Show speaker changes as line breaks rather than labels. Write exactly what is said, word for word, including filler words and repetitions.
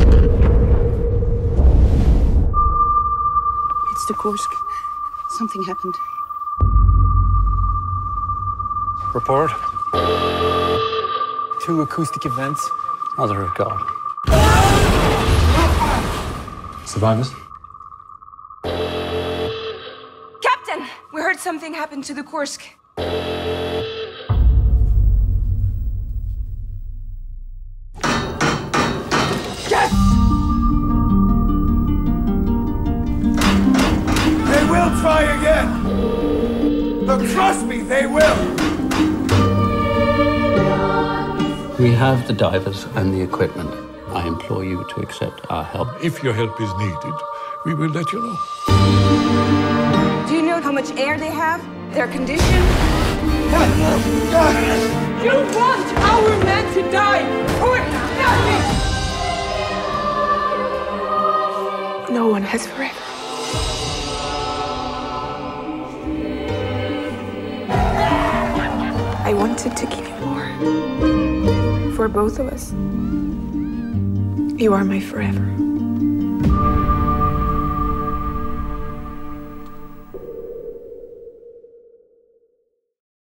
It's the Kursk. Something happened.
Report. Two acoustic events.
Mother of God.
Survivors?
Captain! We heard something happened to the Kursk.
Yes! They will try again! But trust me, they will!
We have the divers and the equipment. I implore you to accept our help.
If your help is needed, we will let you know.
Do you know how much air they have? Their condition? You want our men to die for nothing!
No one has forever. I wanted to give you more. For both of us. You are my forever.